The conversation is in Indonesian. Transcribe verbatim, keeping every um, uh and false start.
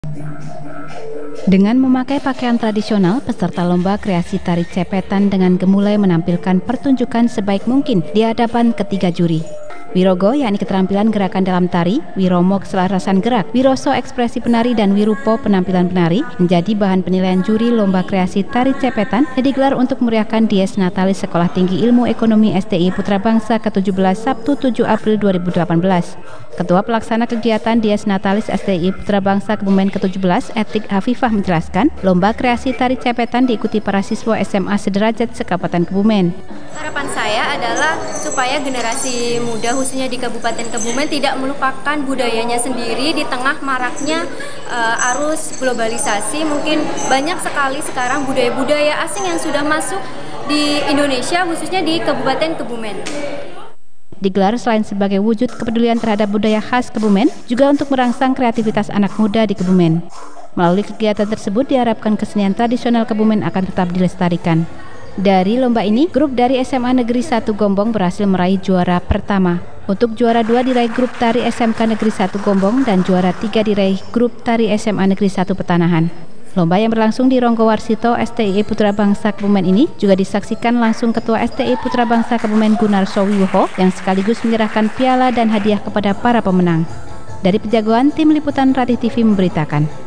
Dengan memakai pakaian tradisional, peserta lomba kreasi tari cepetan dengan gemulai menampilkan pertunjukan sebaik mungkin di hadapan ketiga juri. Wirogo yakni keterampilan gerakan dalam tari, Wiromo keselarasan gerak, Wiroso ekspresi penari, dan Wirupo penampilan penari menjadi bahan penilaian juri lomba kreasi tari cepetan yang digelar untuk meriahkan Dies Natalis Sekolah Tinggi Ilmu Ekonomi S T I Putra Bangsa ke tujuh belas Sabtu tujuh April dua ribu delapan belas. Ketua Pelaksana Kegiatan Dies Natalis S T I Putra Bangsa Kebumen ke tujuh belas, Etik Hafifah menjelaskan, lomba kreasi tari cepetan diikuti para siswa S M A sederajat sekabupaten Kebumen. Harapan saya adalah supaya generasi muda khususnya di Kabupaten Kebumen tidak melupakan budayanya sendiri di tengah maraknya uh, arus globalisasi. Mungkin banyak sekali sekarang budaya-budaya asing yang sudah masuk di Indonesia, khususnya di Kabupaten Kebumen. Digelar selain sebagai wujud kepedulian terhadap budaya khas Kebumen, juga untuk merangsang kreativitas anak muda di Kebumen. Melalui kegiatan tersebut diharapkan kesenian tradisional Kebumen akan tetap dilestarikan. Dari lomba ini, grup dari S M A Negeri satu Gombong berhasil meraih juara pertama. Untuk juara dua diraih grup tari S M K Negeri satu Gombong dan juara tiga diraih grup tari S M A Negeri satu Petanahan. Lomba yang berlangsung di Ronggowarsito S T I Putra Bangsa Kebumen ini juga disaksikan langsung Ketua S T I Putra Bangsa Kebumen Gunarso Wiwoho yang sekaligus menyerahkan piala dan hadiah kepada para pemenang. Dari Pejagoan, tim liputan Ratih T V memberitakan.